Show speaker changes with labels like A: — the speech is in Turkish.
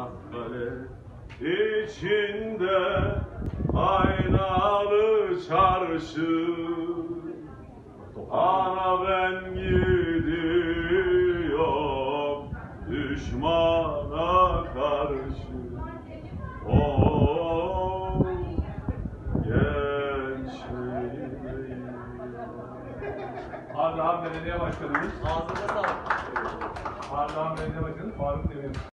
A: Kale içinde aynalı çarşı, ana ben gidiyorum düşmana karşı. Oh, gençliğim.
B: Ardahan Belediye Başkanımız.
C: Ağzına sağlık.
B: Ardahan Belediye Başkanı Faruk Demir.